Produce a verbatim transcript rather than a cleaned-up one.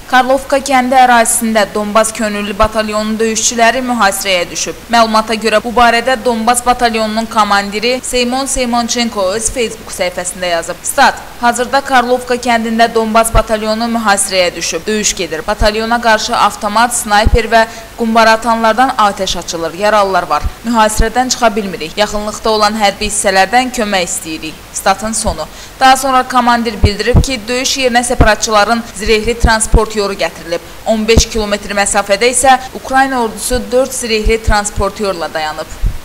Karlovka kəndi ərazisində Donbas könüllü batalyonunun döyüşçüləri mühasirəyə düşüb. Məlumata görə bu barədə Donbas batalyonunun komandiri Seymon Seymonchenko öz Facebook səhifəsində yazıb. Stat: hazırda Karlovka kəndində Donbas batalyonu mühasirəyə düşüb. Döyüş gedir. Batalyona qarşı avtomat, snayper və qumbara atanlardan atəş açılır. Yaralılar var. Mühasirədən çıxa bilmirik. Yaxınlıqda olan hərbi hissələrdən kömək istəyirik. Statın sonu. Daha sonra komandir bildirib ki, döyüş yerinə separatçıların zirehli transport yoru gətirilib. on beş kilometr məsafədə isə Ukrayna ordusu dörd zirehli transportyorla dayanıb.